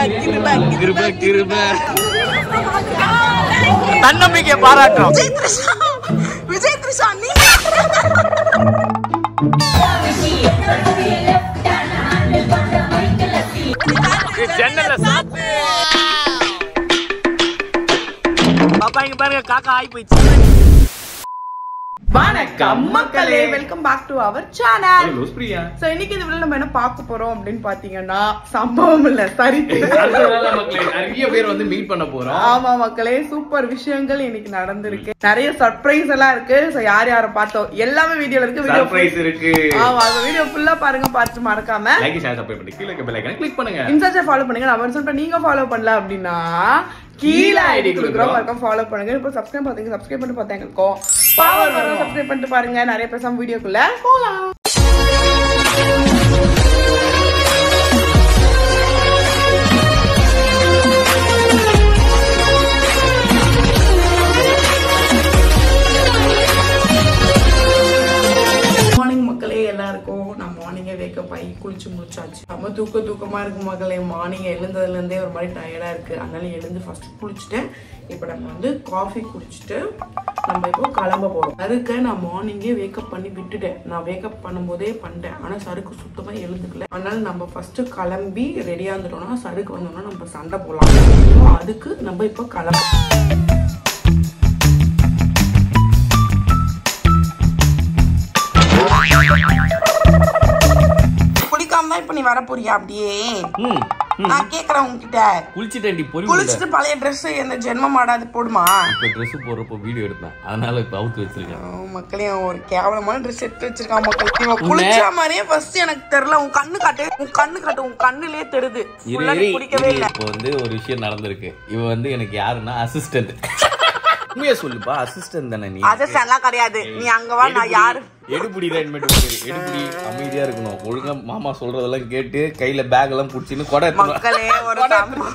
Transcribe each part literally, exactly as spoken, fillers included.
கிருப கிருப தன்னம்பிக்கை பாராட்டும். விஜய் த்ரிஷா நீ ஜன்னல்ல சாத்து பாப்பா இங்க பாருங்க காக்கா ஆயி போயிடுச்சு. வணக்கம் மக்களே, welcome back to our channel. So இன்னைக்கு இந்த வீடியோல நம்ம என்ன பார்க்க போறோம் அப்படின்னு பாத்தீங்கன்னா சம்பவம் இல்ல சரி நிறைய பேர் வந்து மீட் பண்ண போறோம். ஆமா மக்களே, சூப்பர் விஷயங்கள் இன்னைக்கு நடந்திருக்கு. நிறைய சர்ப்ரைஸ் எல்லாம் இருக்கு. சோ யார் யார பார்த்தோம் எல்லாமே வீடியோல இருக்கு. வீடியோ சர்ப்ரைஸ் இருக்கு. ஆமா, அந்த வீடியோ ஃபுல்லா பாருங்க. பார்த்து மறக்காம லைக் ஷேர் சப்ஸ்கிரைப் பண்ணி கீழ இருக்க பெல் ஐகானை கிளிக் பண்ணுங்க. இன்ஸ்டால ஃபாலோ பண்ணுங்க. நம்ம சொல்றேன் நீங்க ஃபாலோ பண்ணல அப்படின்னா கீழ ஐடி கொடுக்குறோம், மறக்காம ஃபாலோ பண்ணுங்க. இப்போ சப்ஸ்கிரைப் பாத்தீங்க, சப்ஸ்கிரைப் பண்ணி பாத்தீங்க இருக்கோம். பவர் வர சப்ஸ்கிரைப் பண்ணிட்டு பாருங்க. நிறைய பேசாம வீடியோக்குள்ள போலாம். மார்னிங் மக்களே, எல்லாருக்கும் நான் மார்னிங்கே வேக்கப் ஆகி குளிச்சு முடிச்சாச்சு. நம்ம தூக்க தூக்கமா இருக்கு மக்களே. மார்னிங் எழுந்ததுல இருந்தே ஒரு மாதிரி டயர்டா இருக்கு. அதனால எழுந்து ஃபர்ஸ்ட் குளிச்சுட்டேன். இப்போ நம்ம வந்து காஃபி குடிச்சிட்டு நம்ம இப்போ கிளம்ப போறோம். சருக்கு நான் மார்னிங்கே வேக்கப் பண்ணி விட்டுட்டேன். நான் வேக்கப் பண்ணும்போதே பண்ணிட்டேன். ஆனா சருக்கு சுத்தமா எழுந்துக்கல. அதனால நம்ம ஃபர்ஸ்ட் கிளம்பி ரெடியா இருந்துட்டோம்னா சருக்கு வந்தோம்னா நம்ம சண்டை போடலாம். அதுக்கு நம்ம இப்போ கிளம்ப குளிக்காம தான் இப்ப நீ வர போறியா? அப்படியே நான் கேக்குறேன் உங்ககிட்ட. குளிச்சிட்டேன்டி பொறி குளிச்சிட்டு பழைய ட்ரெஸ் எந்த ஜென்மம் ஆடாது போடுமா? இப்ப ட்ரெஸ் போடுறப்போ வீடியோ எடுப்பேன், அதனால இப்ப அவுத்து வச்சிருக்கேன். மக்களே, ஒரு கேவலமான ட்ரெஸ் எடுத்து வச்சிருக்கான் மக்கள். குளிச்ச மாதிரியே ஃபர்ஸ்ட் எனக்கு தெரியல. உன் கண்ணு காட்டு, உன் கண்ணு காட்டு, உன் கண்ணுலயே தெரியுது. குளிக்கவே இல்ல. இப்போ வந்து ஒரு விஷயம் நடந்திருக்கு. இவ வந்து எனக்கு யாருன்னா அசிஸ்டன்ட். உண்மையா சொல்லுப்பா, அசிஸ்டன்ட் தானே நீ? அசிஸ்டன்ட் எல்லாம் கிடையாது. நீ அங்க வா, நான் யாரு? எடுபடி எடுபடி அமைதியா இருக்கணும். ஒழுங்கா மாமா சொல்றதெல்லாம் கேட்டு கையில பேக் எல்லாம் புடிச்சின்னு கொடை. மக்களே, ஒரு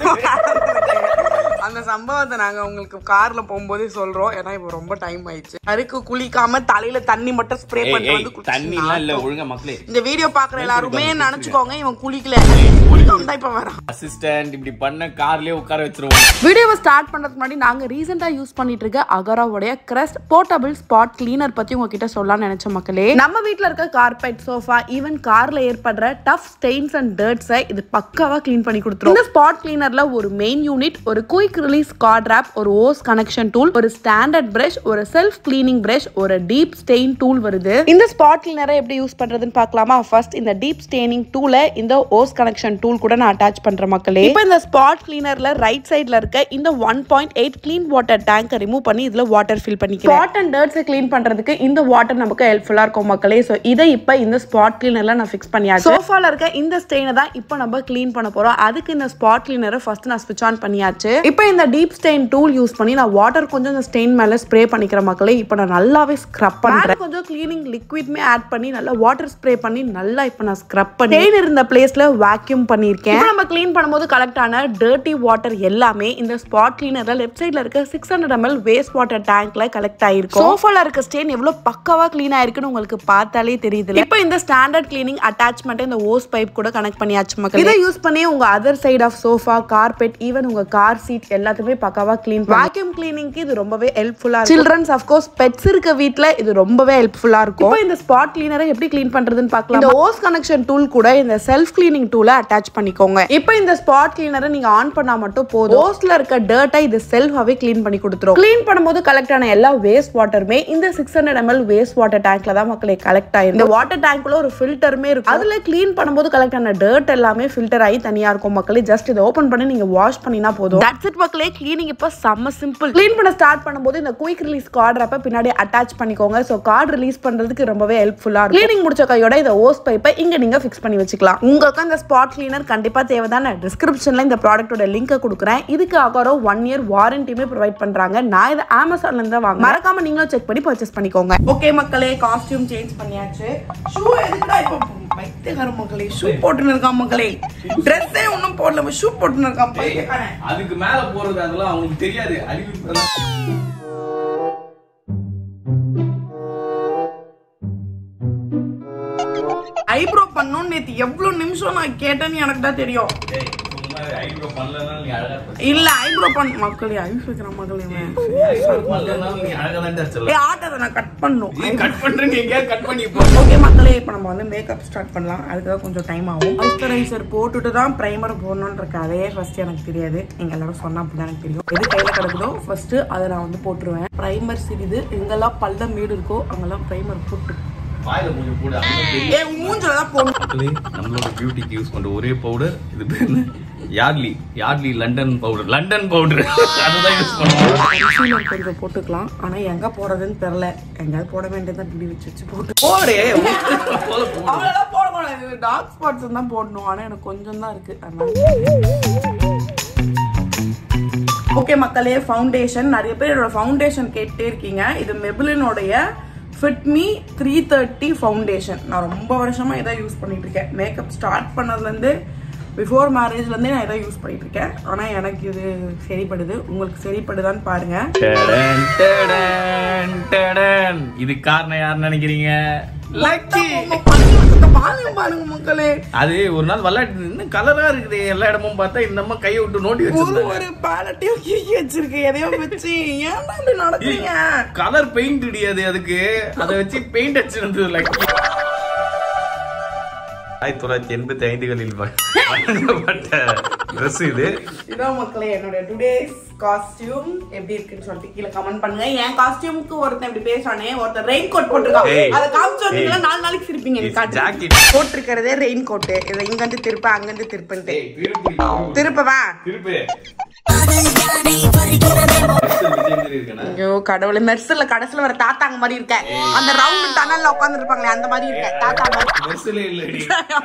அந்த சம்பவத்தை நாங்க உங்களுக்கு கார்ல போகும்போதே சொல்றோம். ஏன்னா இப்ப ரொம்ப டைம் ஆயிடுச்சு. அருக்கு குளிக்காம தலையில தண்ணி மட்டும் ஸ்ப்ரே பண்ணி வந்து தண்ணி எல்லாம் இல்ல. ஒழுங்கா மக்களே, இந்த வீடியோ பாக்குற எல்லாருமே நினைச்சுக்கோங்க இவன் குளிக்கல. குளிக்காம இப்ப வரான். அசிஸ்டன்ட் இப்படி பண்ண கார்லயே உட்கார வச்சிருவோம். வீடியோவை ஸ்டார்ட் பண்றதுக்கு முன்னாடி நாங்க ரீசெண்டா யூஸ் பண்ணிட்டு இருக்க அகராவுடைய கிரஸ்ட் போர்ட்டபிள் ஸ்பாட் கிளீனர் பத்தி உங்ககிட்ட சொல்லலாம்னு நினைச்ச மக்களே. நம்ம வீட்டுல இருக்க கார்பெட், சோஃபா, ஈவன் கார்ல ஏற்படுற டஃப் ஸ்டெயின்ஸ் அண்ட் டர்ட்ஸை இது பக்காவா கிளீன் பண்ணி கொடுத்துரும். இந்த ஸ்பாட் கிளீனர்ல ஒரு மெயின் யூனிட், ஒரு குயிக் ரிலீஸ் கார்ட் ராப், ஒரு ஓஸ் கனெக்ஷன் டூல், ஒரு ஸ்டாண்டர்ட் பிரஷ், ஒரு செல்ஃப் கிளீனிங் பிரஷ், ஒரு டீப் ஸ்டெயின் டூல் வருது. இந்த ஸ்பாட் கிளீனரை எப்படி யூஸ் பண்றதுன்னு பார்க்கலாமா? ஃபர்ஸ்ட் இந்த டீப் ஸ்டெயினிங் டூலை இந்த ஓஸ் கனெக்ஷன் டூல் கூட நான் அட்டாச் பண்றேன் மக்களே. இப்போ இந்த ஸ்பாட் கிளீனர்ல ரைட் சைடுல இருக்க இந்த one point eight clean water டேங்கை ரிமூவ் பண்ணி இதுல வாட்டர் ஃபில் பண்ணிக்கிறேன். ஸ்பாட் அண்ட் டர்ட்ஸை கிளீன் பண்றதுக்கு இந்த வாட்டர் நமக்கு ஹெல்ப்ஃபுல்லா இருக்கும் மக்களே. சோ இதை இப்ப இந்த ஸ்பாட் கிளீனர்ல நான் ஃபிக்ஸ் பண்ணியாச்சு. சோஃபால இருக்க இந்த ஸ்டெயினை தான் இப்போ நம்ம கிளீன் பண்ண போறோம். அதுக்கு இந்த ஸ்பாட் கிளீனரை ஃபர்ஸ்ட் நான் ஸ்விட்ச் ஆன் பண்ணியாச்சு. இப்போ இந்த டீப் ஸ்டெயின் டூல் யூஸ் பண்ணி நான் வாட்டர் கொஞ்சம் இந்த ஸ்டெயின் மேல ஸ்ப்ரே பண்ணிக்கிற மக்களே. இப்போ நான் நல்லாவே ஸ்க்ரப் பண்றேன். கொஞ்சம் கிளீனிங் லிக்விட்மே ஆட் பண்ணி நல்லா வாட்டர் ஸ்ப்ரே பண்ணி நல்லா இப்போ நான் ஸ்க்ரப் பண்ணி ஸ்டெயின் இருந்த பிளேஸ்ல வாக்யூம் பண்ணிருக்கேன். நம்ம கிளீன் பண்ணும்போது கலெக்ட் ஆன டர்ட்டி வாட்டர் எல்லாமே இந்த ஸ்பாட் கிளீனர்ல லெஃப்ட் சைடுல இருக்க six hundred ML waste water டேங்க்ல கலெக்ட் ஆயிருக்கும். சோஃபால இருக்க ஸ்டெயின் எவ்வளவு பக்காவா கிளீன் ஆயிருக்குன்னு உங்களுக்கு பார்த்தாலே தெரியுது. இப்போ இந்த ஸ்டாண்டர்ட் கிளீனிங் அட்டாச்மெண்ட் இந்த ஓஸ் பைப் கூட கனெக்ட் பண்ணியாச்சு மக்களே. இதை யூஸ் பண்ணி உங்க other side of sofa, carpet, even உங்க கார் சீட் எல்லாத்தையுமே பக்காவா கிளீன் பண்ணலாம். வாக்யூம் கிளீனிங்க்கு இது ரொம்பவே ஹெல்ப்ஃபுல்லா இருக்கும். சில்ட்ரன்ஸ் ஆஃப் கோர்ஸ் பெட்ஸ் இருக்க வீட்ல இது ரொம்பவே ஹெல்ப்ஃபுல்லா இருக்கும். இப்போ இந்த ஸ்பாட் கிளீனரை எப்படி கிளீன் பண்றதுன்னு பார்க்கலாம். இந்த ஓஸ் கனெக்ஷன் டூல் கூட இந்த செல்ஃப் கிளீனிங் டூலை அட்டாச் பண்ணிக்கோங்க. இப்போ இந்த ஸ்பாட் கிளீனரை நீங்க ஆன் பண்ணா மட்டும் போதும். ஓஸ்ல இருக்க டர்ட்டை இது செல்ஃபாவே கிளீன் பண்ணி கொடுத்துரும். கிளீன் பண்ணும்போது கலெக்ட் ஆன எல்லா வேஸ்ட் வாட்டருமே இந்த six hundred ML waste water டேங்க்ல தான் மக்களே கலெக்ட் ஆயிருக்கு. இந்த வாட்டர் டேங்க்ல ஒரு ஃபில்டருமே இருக்கும். அதுல கிளீன் பண்ணும்போது கலெக்ட் ஆன டர்ட் எல்லாமே ஃபில்டர் ஆகி தனியா இருக்கும் மக்களே. ஜஸ்ட் இதை ஓபன் பண்ணி நீங்க வாஷ் பண்ணினா போதும். தட்ஸ் இட் மக்களே. கிளீனிங் இப்ப செம்ம சிம்பிள். கிளீன் பண்ண ஸ்டார்ட் பண்ணும்போது இந்த குயிக் ரிலீஸ் கார்ட் ராப்பை பின்னாடி அட்டாச் பண்ணிக்கோங்க. சோ கார்டு ரிலீஸ் பண்றதுக்கு ரொம்பவே ஹெல்ப்ஃபுல்லா இருக்கும். கிளீனிங் முடிச்ச கையோட இந்த ஓஸ் பைப்பை இங்க நீங்க ஃபிக்ஸ் பண்ணி வச்சுக்கலாம். உங்களுக்கு இந்த ஸ்பாட் கிளீனர் கண்டிப்பா தேவைதானே? டிஸ்கிரிப்ஷன்ல இந்த ப்ராடக்ட்டோட லிங்க் கொடுக்குறேன். இதுக்கு அகரோ ஒன் இயர் வாரண்டியுமே ப்ரொவைட் பண்றாங்க. நான் இதை அமேசான்ல இருந்து வாங்க. மறக்காம நீங்களும் செக் பண்ணி பர்ச்சேஸ் பண்ணிக்கோங்க. ஓகே மக்களே, காஸ்டியூம் சேஞ்ச் பண்ணியாச்சு. ஷூ எதுக்குடா இப்போ பைத்தியக்கார மக்களே ஷூ போட்டுன்னு இருக்கான் மக்களே. ட்ரெஸ்ஸே ஒன்னும் போடல, ஷூ போட்டுன்னு இருக்கான் பைத்தியக்காரன். அதுக்கு மேல போறது அதெல்லாம் அவங்களுக்கு தெரியாது. அறிவு ஐப்ரோ பண்ணணும் நேத்து எவ்வளவு நிமிஷம் நான் கேட்டேன்னு எனக்கு தான் தெரியும். ஐப்ரோ பண்ணலனா நீ அழகா இல்ல ஐப்ரோ பண்ண மக்களே ஐஸ் வைக்கிற மக்களே பண்ணலனா நீ அழகா தான் சொல்ல. ஏய் ஆட்டத நான் கட் பண்ணனும். நீ கட் பண்றீங்க எங்க கட் பண்ணி போ. ஓகே மக்களே இப்போ நம்ம வந்து மேக்கப் ஸ்டார்ட் பண்ணலாம். அதுக்கு தான் கொஞ்சம் டைம் ஆகும். மாய்ஸ்சரைசர் போட்டுட்டு தான் பிரைமர் போடணும்ன்ற கதையே ஃபர்ஸ்ட் எனக்கு தெரியாது. நீங்க எல்லாரும் சொன்னா அப்பதான் எனக்கு தெரியும். எது கையில கிடக்குதோ ஃபர்ஸ்ட் அதை நான் வந்து போட்டுருவேன். பிரைமர் சிறிது எங்கெல்லாம் பல்ல மீடு இருக்கோ அங்கெல்லாம் பிரைமர் போட்டு வாயில மூஞ்சி போடு. ஏ மூஞ்சில தான் போடணும். மக்களே நம்மளோட பியூட்டிக்கு யூஸ் பண்ற ஒரே பவுடர் இது பேர் யார்லி யார்லி லண்டன் பவுடர் லண்டன் பவுடர் அதுதான் யூஸ் பண்ணுவோம். கன்சீலர் கொஞ்சம் போட்டுக்கலாம். ஆனா எங்க போறதுன்னு தெரியல. எங்கயாவது போட வேண்டியதான் இப்படி வச்சு வச்சு போட்டு போடே. அவ்வளவுதான் போடக்கூடாது. டார்க் ஸ்பாட்ஸ் தான் போடணும். ஆனா எனக்கு கொஞ்சம் தான் இருக்கு. ஓகே மக்களே ஃபவுண்டேஷன் நிறைய பேர் என்னோட ஃபவுண்டேஷன் கேட்டே இருக்கீங்க. இது மெபிலினோடைய fit me three thirty foundation. நான் ரொம்ப வருஷமா இதான் யூஸ் பண்ணிட்டு இருக்கேன். மேக்கப் ஸ்டார்ட் பண்ணதுலேருந்து பிஃபோர் மேரேஜ்லேருந்தே நான் இதான் யூஸ் பண்ணிட்டு இருக்கேன். ஆனால் எனக்கு இது சரிப்படுது. உங்களுக்கு சரிப்படுதான்னு பாருங்க. இது காரணம் யாருன்னு நினைக்கிறீங்க? பாருங்க மக்களே, அது ஒரு நாள் விளையாட்டு கலரா இருக்குது. எல்லா இடமும் பார்த்தா இந்த அம்மா கையை விட்டு நோண்டி வச்சு ஒரு பேலட்டையும் கிறுக்கி வச்சிருக்கு. எதையோ வச்சு ஏன்டா இப்படி நடக்குறீங்க? கலர் பெயிண்ட் இடியாது அதுக்கு. அதை வச்சு பெயிண்ட் அடிச்சிருந்தது. லக்கி ஆயிரத்தி தொள்ளாயிரத்தி எண்பத்தி ஐந்துகளில் வழங்கப்பட்ட ட்ரெஸ் இது. இதான் மக்களே என்னோட டுடேஸ் காஸ்டியூம். எப்படி இருக்குன்னு சொல்லிட்டு கீழே கமெண்ட் பண்ணுங்க. என் காஸ்டியூமுக்கு ஒருத்தன் இப்படி பேசானே ஒருத்தர் ரெயின் கோட் போட்டிருக்கான். அதை காமிச்சோன்னீங்களா நாலு நாளைக்கு சிரிப்பீங்க. போட்டிருக்கிறதே ரெயின் கோட். இதை இங்க இருந்து திருப்ப அங்க இருந்து திருப்பன்ட்டு திருப்பவா திருப்பு. ஐயோ கடவுளே, மெர்சல்ல கடைசில வர தாத்தாங்க மாதிரி இருக்க. அந்த ரவுண்ட் டனல்ல உட்கார்ந்து இருப்பாங்களே அந்த மாதிரி இருக்க தாத்தா மாதிரி.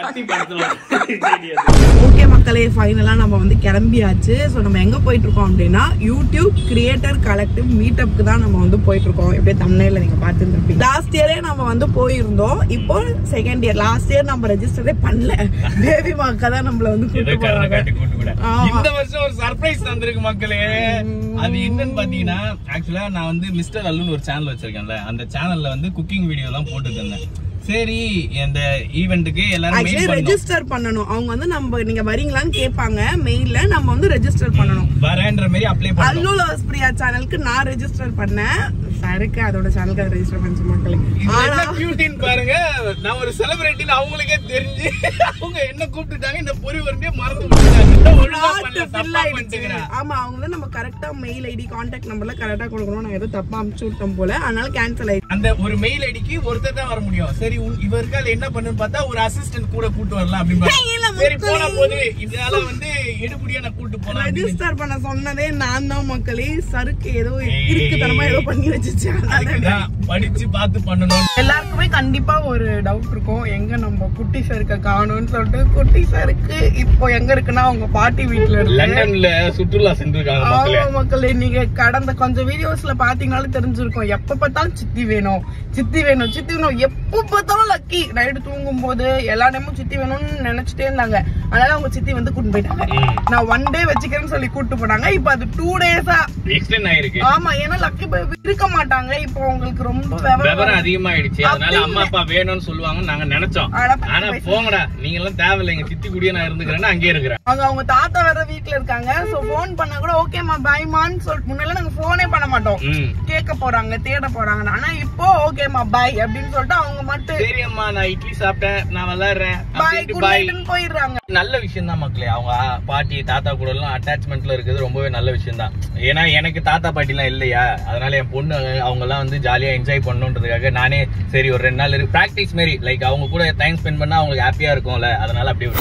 ஓகே மக்களே ஃபைனலா நம்ம வந்து கிளம்பியாச்சு. ஸோ நம்ம எங்க போயிட்டு இருக்கோம் அப்படின்னா யூடியூப் கிரியேட்டர் கலெக்டிவ் மீட்டப்க்கு தான் நம்ம வந்து போயிட்டு இருக்கோம். இப்படியே தம்ப்நெயில்ல நீங்க பார்த்துருப்பீங்க. லாஸ்ட் இயரே நம்ம வந்து போயிருந்தோம். இப்போ செகண்ட் இயர். லாஸ்ட் இயர் நம்ம ரெஜிஸ்டரே பண்ணல. பேபி மாக்கா தான் நம்மள வந்து கூட்டிட்டு போறாங்க. இந்த வருஷம் ஒரு சர்ப்ரைஸ் வந்திருக்கு மக்களே. அது என்னன்னு பாத்தீங்கன்னா ஆக்சுவலா நான் வந்து மிஸ்டர் அல்லுன்னு ஒரு சேனல் வச்சிருக்கேன்ல. அந்த சேனல்ல வந்து குக்கிங் வீடியோ எல்லாம் போட்டுட்டு இருந்தேன். சரி இந்த ஈவென்ட்க்கு எல்லாரும் ரெஜிஸ்டர் பண்ணனும். அவங்க வந்து நம்ம நீங்க வரீங்களான்னு கேட்பாங்க மெயில்ல. நம்ம வந்து ரெஜிஸ்டர் பண்ணனும். வரேன்ற மாதிரி அப்ளை பண்ணனும். அல்லு லவ்ஸ் பிரியா சேனலுக்கு நான் ரெஜிஸ்டர் பண்ணேன். சருக்கு அதோட சேனலுக்கு அதை ரெஜிஸ்டர் பண்ண மக்களே. ஆனா கியூட்டின் பாருங்க. நான் ஒரு செலிபிரிட்டின்னு அவங்களுக்கே தெரிஞ்சு அவங்க என்ன கூப்பிட்டுட்டாங்க. இந்த பொறி வரண்டே மறந்து விட்டாங்க. ஒழுங்கா பண்ணல தப்பா பண்ணிட்டேங்கற. ஆமா அவங்க வந்து நம்ம கரெக்ட்டா மெயில் ஐடி கான்டாக்ட் நம்பர்ல கரெக்ட்டா கொடுக்கணும். நான் ஏதோ தப்பா அனுப்பிச்சு விட்டோம் போல. அதனால கேன்சல் ஆயிடுச்சு. அந்த ஒரு மெயில் ஐடிக்கு ஒருத்தர் தான் வர முடியும். சரி இவர்கால என்ன பண்ணுன்னு பார்த்தா ஒரு அசிஸ்டன்ட் கூட கூட்டி வரலாம் அப்படினு. சரி போனா போது இதனால வந்து எடுபடியா நான் கூட்டி போறேன். ரெஜிஸ்டர் பண்ண சொன்னதே நான் தான் மக்களே. சருக்கு ஏதோ இருக்குதனமா ஏதோ பண்ணி வச்சிச்சு. அதான் படிச்சு பார்த்து பண்ணனும். எல்லாருக்குமே கண்டிப்பா ஒரு டவுட் இருக்கும். எங்க நம்ம குட்டி சருக்கு காணோம்னு சொல்லிட்டு. குட்டி சருக்கு இப்போ எங்க இருக்குன்னா அவங்க பாட்டி வீட்ல இருக்கு. லண்டன்ல சுற்றுலா சென்றிருக்காங்க மக்களே. ஆமா மக்களே, நீங்க கடந்த கொஞ்சம் வீடியோஸ்ல பாத்தீங்கனாலும் தெரிஞ்சிருக்கும். எப்ப பார்த்தாலும் சித்தி வேணும் சித்தி வேணும் சித்தி வேணும். எப்ப பார்த்தாலும் லக்கி நைட்டு தூங்கும் போது எல்லா நேரமும் சித்தி வேணும்னு நினைச்சிட்டே இருந்தாங்க. அதனால அவங்க சித்தி வந்து கூட்டு போயிட்டாங்க. நான் ஒன் டே வச்சுக்கிறேன்னு சொல்லி கூட்டு போனாங்க. இப்ப அது டூ டேஸா எக்ஸ்டெண்ட் ஆயிருக்கு. ஆமா, ஏன்னா லக்கி இருக்க மாட்டாங்க. இப்போ உங்களுக்கு ரொம்ப விவரம் அதிகமாயிடுச்சு. அதனால அம்மா அப்பா வேணும்னு சொல்லுவாங்க நாங்க நினைச்சோம். ஆனா போங்கடா நீங்க எல்லாம் தேவையில்லை, எங்க சித்தி கூடிய நான் இருந்துக்கிறேன்னு அங்கே இருக்கிறேன். அவங்க அவங்க தாத்தா வேற வீட்டுல இருக்காங்க. சோ போன் பண்ணா கூட ஓகேமா பாய்மான்னு சொல்லிட்டு முன்னால நாங்க போனே பண்ண மாட்டோம். கேட்க போறாங்க தேட போறாங்க. ஆனா இப்போ ஓகேமா பாய் அப்படின்னு சொல்லிட்டு அவங்க மட்டும் சரி அம்மா நான் இட்லி சாப்பிட்டேன் நான் விளையாடுறேன் போயிடுறாங்க. நல்ல விஷயம் தான் மக்களே. அவங்க பாட்டி தாத்தா கூட எல்லாம் அட்டாச்மெண்ட்ல இருக்குது ரொம்பவே நல்ல விஷயம் தான். ஏன்னா எனக்கு தாத்தா பாட்டி எல்லாம் இல்லையா, அதனால என் பொண்ணு அவங்க எல்லாம் வந்து ஜாலியா என்ஜாய் பண்ணணுன்றதுக்காக நானே சரி ஒரு ரெண்டு நாள் இருக்கு பிராக்டிஸ் மாரி லைக் அவங்க கூட டைம் ஸ்பெண்ட் பண்ணா அவங்களுக்கு ஹாப்பியா இருக்கும்ல, அதனால அப்படியே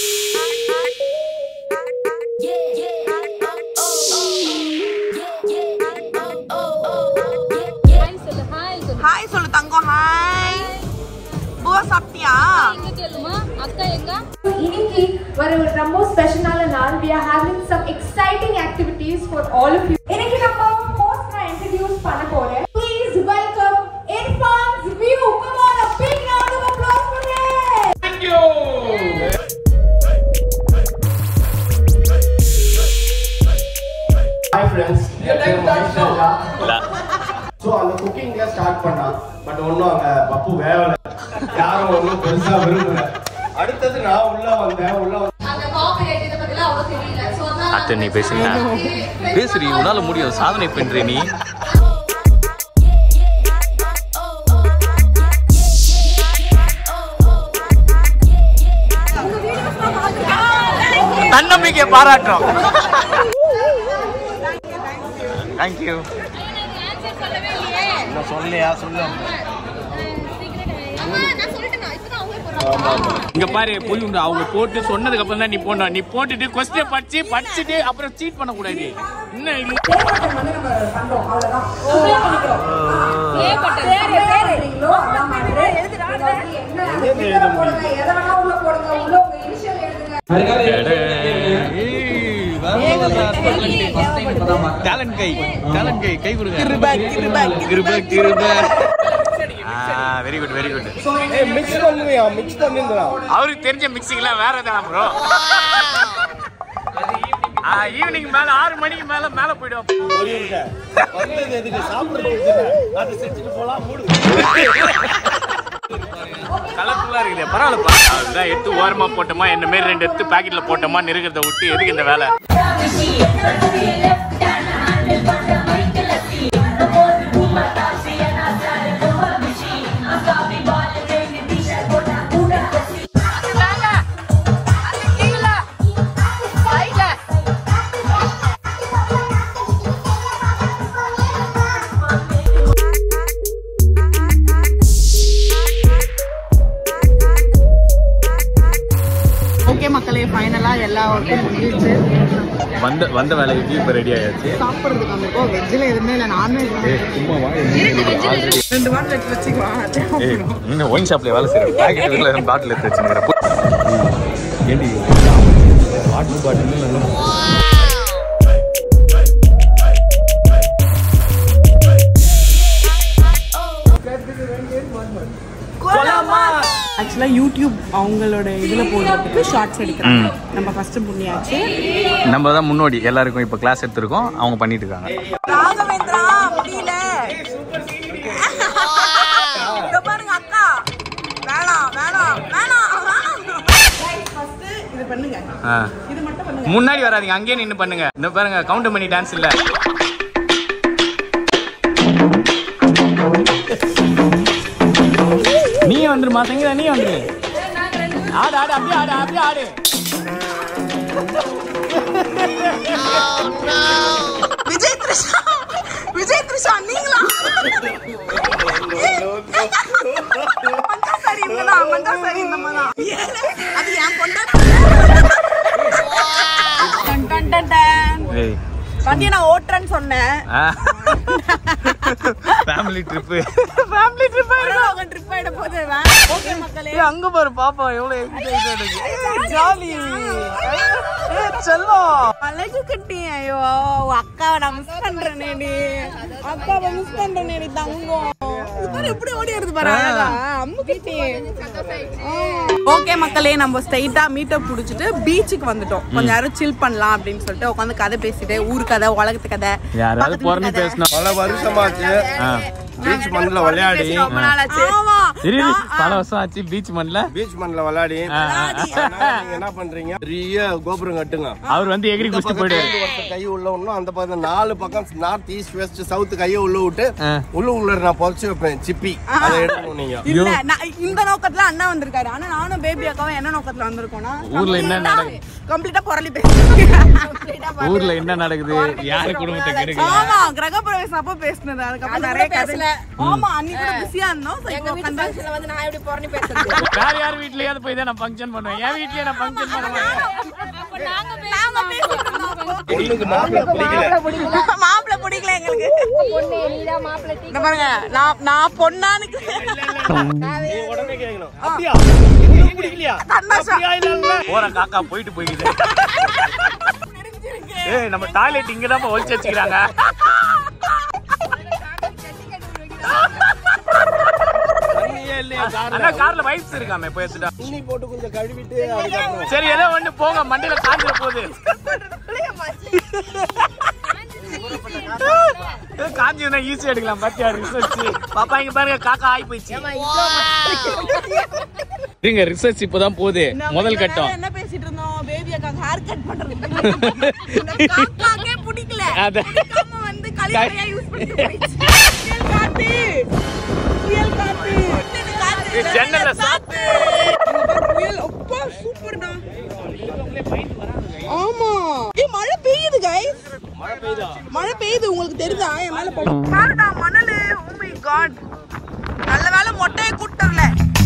ஹாய் சொல்லு தங்கம். ஹாய் பூவா சாப்பிட்டியா? எங்க கேளுமா அக்கா எங்க? இன்னைக்கு வர ஒரு ரொம்ப ஸ்பெஷலான நாள். we are having some exciting activities for all of you. இன்னைக்கு நம்ம ஹோஸ்ட் நான் இன்ட்ரோ듀ce பண்ண போறேன். Please welcome Irfan's View. Come on, a big round of applause for him. Thank you. Hi friends. So அந்த குக்கிங்ல ஸ்டார்ட் பண்ணா but ஒன்னும் அங்க பப்பு வேவல, யாரும் ஒன்னும் பெருசா விரும்பல. அடுத்தது நான் உள்ள வந்தேன். உள்ள அந்த காப்பிரைட் இத பத்தில அவ்வளோ தெரியல. So அதான் அத்தை நீ பேசுங்க பேசுறீ உன்னால முடியும் சாதனை பண்ற நீ தன்னம்பிக்கை பாராட்டுறோம். தேங்க்யூ. சொல்லையா சொல்லு. இங்க பாரு போய் உண்டு அவங்க போட்டு சொன்னதுக்கு அப்புறம் தான் நீ போடணும். நீ போட்டுட்டு கொஸ்டின் படிச்சு படிச்சுட்டு அப்புறம் சீட் பண்ண கூடாது. இன்னும் இல்ல டேலண்ட் கை டேலண்ட் கை கை கொடுங்க. Very good very good. Mix பண்ணுவியா மிக்ஸ் பண்ணிருந்தா அவருக்கு தெரிஞ்ச மிக்சிங்லாம் வேற எதாவது ப்ரோ. ஈவினிங் மேல ஆறு மணிக்கு மேல மேல போயிடும். கலர்ஃபுல்லா இருக்குது பரவாயில்லப்பா. அதுதான் எடுத்து ஓரமா போட்டோமா என்ன மாரி ரெண்டு எடுத்து பாக்கெட்ல போட்டோமா நெருக்கிறத விட்டு எதுக்கு இந்த வேலை. மக்களே ஃபைனலா எல்லா ஒர்க்கும் முடிஞ்சிச்சு. வந்த வந்த வேலைக்கு இப்ப ரெடி ஆயாச்சு. சாப்பிடுறதுக்கு வந்திருக்கோம். வெஜ்ஜில் எதுவுமே இல்லை, நான்வெஜ் சும்மாவா ரெண்டு வாரம் எடுத்து வச்சுக்குவான். இன்னும் ஒயின் ஷாப்ல வேலை செய்யறேன். பாக்கெட் பாட்டில் எடுத்து வச்சுக்கிறேன். வாட்டர் பாட்டில் ஆக்சுவலா யூடியூப் அவங்களோட இதுல போடுறதுக்கு ஷார்ட்ஸ் எடுக்கிறாங்க. நம்ம ஃபர்ஸ்ட் புண்ணியாச்சு. நம்ம தான் முன்னோடி எல்லாருக்கும் இப்ப கிளாஸ் எடுத்துருக்கோம். அவங்க பண்ணிட்டு இருக்காங்க. ராகவேந்திரா முடியல. இதோ பாருங்க அக்கா. வேணாம் வேணாம் வேணாம். ஃபர்ஸ்ட் இது பண்ணுங்க. இது மட்டும் பண்ணுங்க. முன்னாடி வராதீங்க, அங்கேயே நின்னு பண்ணுங்க. இந்த பாருங்க கவுண்டர் பண்ணி டான்ஸ் இல்ல. நீ வந்துரு மாத்தங்க. நீ வந்துரு. ஆடு ஆடு அப்படியே ஆடு அப்படியே ஆடு. விஜய் த்ரிஷா விஜய் த்ரிஷா நீங்களா? மங்கா சாரி இவங்களா? மங்கா சாரி இந்த மாதிரி அது ஏன் பொண்டாட்டி. டன் டன் டன். ஏய் வண்டியை நான் ஓட்டுறேன்னு சொன்னேன். ஃபேமிலி ட்ரிப் ஃபேமிலி ட்ரிப் ஆயிடும். ட்ரிப் ஆயிட போகுது. ஓகே மக்களே, அங்க பாரு பாப்பா எவ்வளவு எக்ஸைட்டட் இருக்கு. ஜாலி செல்லம் அழகு கட்டி. ஐயோ அக்காவை நான் மிஸ் பண்றேனே. நீ அக்காவை மிஸ் பண்றேனே நீ தங்கம். பாரு எப்படி ஓடி வருது பாரு. அம்மு கிட்டி. ஓகே மக்களே, நம்ம ஸ்ட்ரைட்டா மீட்டப் புடிச்சிட்டு பீச்சுக்கு வந்துட்டோம். கொஞ்ச நேரம் சில் பண்ணலாம் அப்படின்னு சொல்லிட்டு உட்காந்து கதை பேசிட்டு ஊர் கதை உலகத்து கதை யாராவது பொறந்து பேசணும். பல வருஷமாச்சு பீச் மண்ணில் விளையாடி. பல வருஷம் ஆச்சு பீச் மண்ணில் பீச் மண்ணில் விளையாடி நீங்க என்ன பண்றீங்க? பெரிய கோபுரம் கட்டுங்க. அவர் வந்து எகிரி குஸ்தி போயிடுவாரு. கை உள்ள ஒண்ணும் அந்த பக்கம் நாலு பக்கம் நார்த் ஈஸ்ட் வெஸ்ட் சவுத் கையை உள்ள விட்டு உள்ள உள்ள நான் பொறிச்சு வைப்பேன் சிப்பி. அதை எடுக்கணும் நீங்க. இல்ல இந்த நோக்கத்துல அண்ணா வந்திருக்காரு. ஆனா நானும் பேபி அக்காவும் என்ன நோக்கத்துல வந்திருக்கோம்னா ஊர்ல என்ன நடக்குது கம்ப்ளீட்டா புரளி பேசுறோம். ஊர்ல என்ன நடக்குது, யாரு குடும்பத்தை கெடுக்குது. ஆமா கிரக பிரவேசம் அப்ப பேசுனது. அதுக்கப்புறம் நிறைய கதை. ஆமா அன்னைக்கு கூட பிஸியா இருந்தோம். எங்க வீட்டு ஃபங்க்ஷன்ல வந்து நான் எப்படி புரளி பேசுறது? வேற யார் வீட்லயாவது போய் தான் நான் ஃபங்க்ஷன் பண்ணுவேன். என் வீட்லயே நான் ஃபங்க்ஷன் பண்ணுவேன். அப்ப நாங்க நாங்க பேசிட்டு இருந்தோம். பொண்ணுக்கு மாப்பிள்ளை பிடிக்கல. மாப்பிள்ளை பிடிக்கல எங்களுக்கு. பொண்ணு நீடா மாப்பிள்ளை டீ. இந்த பாருங்க நான் நான் பொண்ணானு நீ உடனே கேட்கணும். அப்படியா பிடிக்கலையா? போற காக்கா போயிட்டு போய்க்குது. ஏய் நம்ம டாய்லெட் இங்க தான் ஒளிச்சு வச்சுக்கிறாங்க. அண்ணா கார்ல வைப்ஸ் இருக்காமே போய் எடுத்துட்டா. தண்ணி போட்டு கொஞ்சம் கழுவிட்டு அதுக்கப்புறம் சரி ஏதோ ஒண்ணு போங்க, மண்டையில காஞ்சிர போகுது. காஞ்சினா ஈஸியா எடுக்கலாம். பாத்தியா ரிசர்ச் பாப்பா இங்க பாருங்க காக்கா ஆயி போயிடுச்சு. இருங்க ரிசர்ச் இப்பதான் போகுது. முதல் கட்டம் என்ன பேசிட்டு இருந்தோம்? பேபி அக்கா ஹேர் கட் பண்றது இந்த காக்காக்கே பிடிக்கல பிடிக்காம வந்து கலிப்பையா யூஸ் பண்ணிட்டு போயிடுச்சு புயல் காத்து புயல் காத்து காத்து ஜன்னல்ல சாத்து புயல் அப்பா சூப்பர்டா ஆமா ஏய் மழை பெய்யுது गाइस மழை பெய்யுதா மழை பெய்யுது உங்களுக்கு தெரியுதா என் மேல பாருடா மணல் ஓ மை காட் நல்ல வேளை மொட்டையை கூட்டறல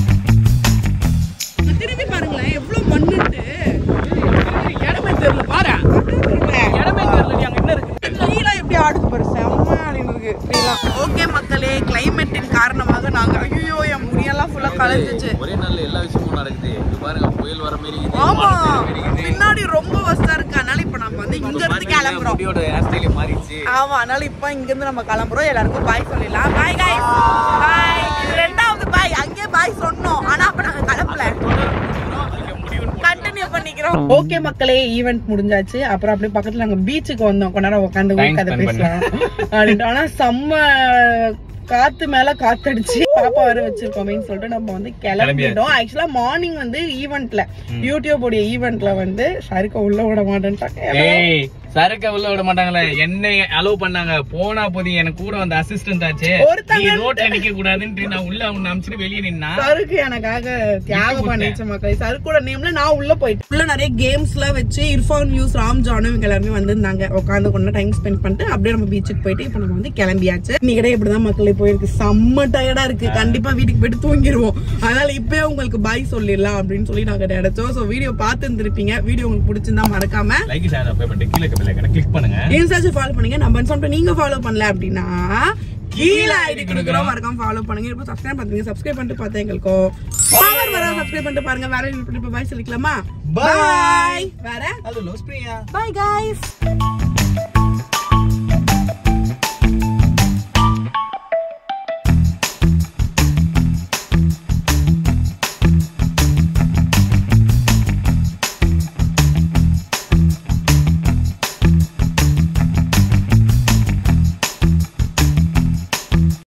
திரும்பி பாருங்களேன் எவ்வளவு மண்ணுட்டு இடமே தெரியல பாரு இடமே தெரியல நீ அங்க என்ன இருக்கு கையில எப்படி ஆடுது பாரு செம்ம ஆடின்னு இருக்கு கையிலாம் ஓகே மக்களே கிளைமேட்டின் காரணமாக நாங்க ஐயோ என் முடியெல்லாம் ஃபுல்லா கலந்துச்சு ஒரே நாள்ல எல்லா விஷயமும் நடக்குது இது பாருங்க புயல் வர மாதிரி இருக்குது ஆமா பின்னாடி ரொம்ப வஸ்தா இருக்கு அதனால இப்ப நம்ம வந்து இங்க இருந்து கிளம்புறோம் முடியோட ஹேர் ஸ்டைல் மாறிடுச்சு ஆமா அதனால இப்ப இங்க இருந்து நம்ம கிளம்புறோம் எல்லாருக்கும் பாய் சொல்லிடலாம் பாய் गाइस பாய் ரெண்டாவது பாய் அங்கே பாய் சொன்னோம் ஆனா அப்ப நாங்க கிளம்பல கண்டினியூ பண்ணிக்கிறோம் ஓகே மக்களே ஈவென்ட் முடிஞ்சாச்சு அப்புறம் அப்படியே பக்கத்துல நாங்க பீச்சுக்கு வந்தோம் கொஞ்ச நேரம் உட்காந்து கதை பேசலாம் அப்படின்ட்டு ஆனா செம்ம காத்து மேல காத்தடிச்சு பாப்பா வர வச்சிருக்கோமேன்னு சொல்லிட்டு நம்ம வந்து கிளம்பிட்டோம் ஆக்சுவலா மார்னிங் வந்து ஈவென்ட்ல யூடியூப் உடைய ஈவென்ட்ல வந்து சருக்க உள்ள விட மாட்டேன்ட்டாங்க சரக்க உள்ள விட மாட்டாங்களே என்னை அலோவ் பண்ணாங்க போனா போது எனக்கு கூட வந்த அசிஸ்டன்ட் ஆச்சு நீ ரோட்ல நிக்க கூடாதுன்னு நான் உள்ள அவங்க அமிச்சிட்டு வெளியே நின்னா சருக்கு எனக்காக தியாகம் பண்ணிச்சு மக்கள் சருக்கோட நேம்ல நான் உள்ள போயிட்டு உள்ள நிறைய கேம்ஸ் எல்லாம் வச்சு இர்ஃபான் நியூஸ் ராம் ஜானு இவங்க எல்லாருமே வந்திருந்தாங்க உட்காந்து கொண்டு டைம் ஸ்பெண்ட் பண்ணிட்டு அப்படியே நம்ம பீச்சுக்கு போயிட்டு இப்ப நம்ம வந்து கிளம்பியாச்சு இன்னைக்கு இப்படிதான் மக்களே போயிருக்கு செம்ம டயர்டா இருக்கு கண்டிப்பா வீட்டுக்கு போயிட்டு தூங்கிடுவோம் அதனால இப்பவே உங்களுக்கு பாய் சொல்லிடலாம் அப்படின்னு சொல்லி நாங்க கிடைச்சோம் சோ வீடியோ பார்த்து இருந்திருப்பீங்க வீடியோ உங்களுக்கு பிடிச்சிருந்தா மறக்காம லைக் ஷேர் பண்ணிட்டு கீழே கிளிக் பண்ணுங்க இன்ஸ்டால ஃபாலோ பண்ணுங்க நம்ம சொல்லிட்டு நீங்க ஃபாலோ பண்ணல அப்படின்னா கீழ ஐடி கொடுக்குறோம் மறக்காம ஃபாலோ பண்ணுங்க இப்போ சப்ஸ்கிரைப் பண்ணுங்க சப்ஸ்கிரைப் பண்ணிட்டு பார்த்தா எங்களுக்கு பவர் வர சப்ஸ்கிரைப் பண்ணிட்டு பாருங்க வேற இப்போ பாய் சொல்லிக்கலாமா பாய் வேற அது லோஸ் பிரியா பாய் गाइस